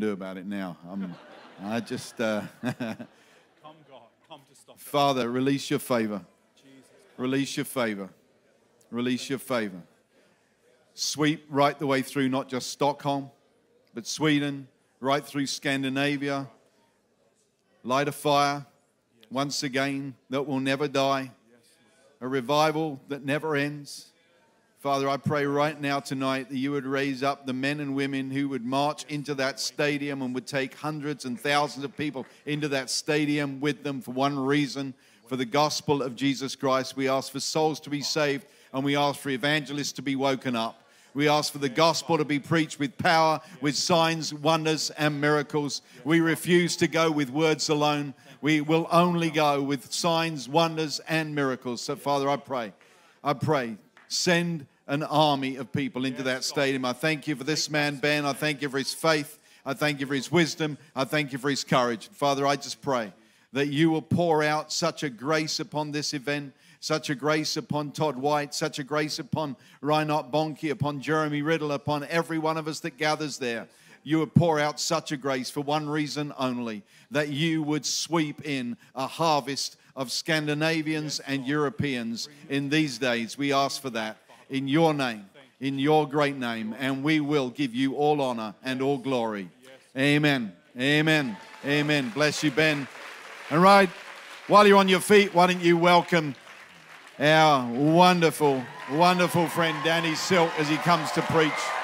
do about it now. I just, Come, God. Come to stop it. Father, release your favor. Jesus. Release your favor. Release your favor. Sweep right the way through, not just Stockholm, but Sweden, right through Scandinavia. Light a fire once again that will never die. A revival that never ends. Father, I pray right now tonight that you would raise up the men and women who would march into that stadium and would take hundreds and thousands of people into that stadium with them for one reason, for the gospel of Jesus Christ. We ask for souls to be saved, and we ask for evangelists to be woken up. We ask for the gospel to be preached with power, with signs, wonders, and miracles. We refuse to go with words alone. We will only go with signs, wonders, and miracles. So, Father, I pray, send an army of people into that stadium. I thank you for this man, Ben. I thank you for his faith. I thank you for his wisdom. I thank you for his courage. Father, I just pray that you will pour out such a grace upon this event, such a grace upon Todd White, such a grace upon Reinhard Bonnke, upon Jeremy Riddle, upon every one of us that gathers there. You would pour out such a grace for one reason only, that you would sweep in a harvest of Scandinavians and Europeans in these days. We ask for that in your name, in your great name, and we will give you all honor and all glory. Amen. Amen. Amen. Bless you, Ben. And right, while you're on your feet, why don't you welcome our wonderful, wonderful friend Danny Silk as he comes to preach.